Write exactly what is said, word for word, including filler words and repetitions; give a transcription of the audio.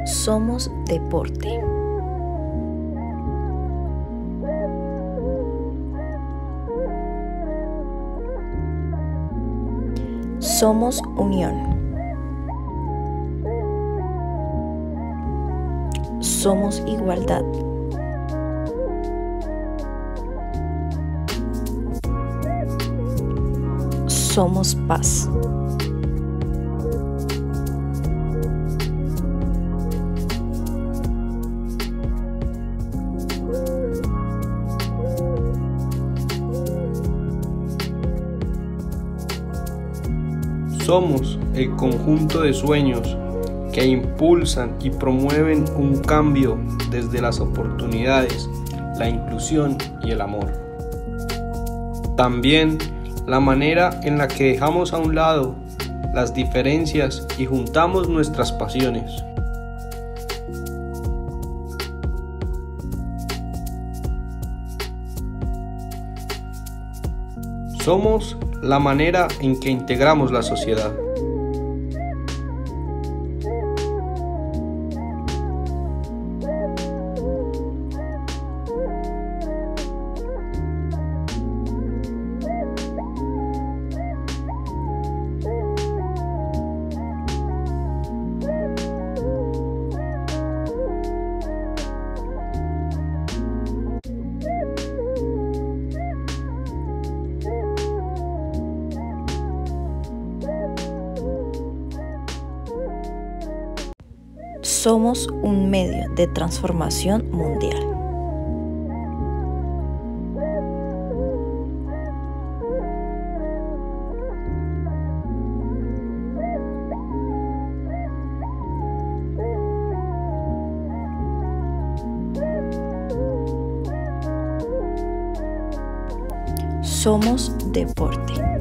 Somos deporte. Somos unión. Somos igualdad. Somos paz. Somos el conjunto de sueños que impulsan y promueven un cambio desde las oportunidades, la inclusión y el amor. También la manera en la que dejamos a un lado las diferencias y juntamos nuestras pasiones. Somos la manera en que integramos la sociedad. Somos un medio de transformación mundial. Somos deporte.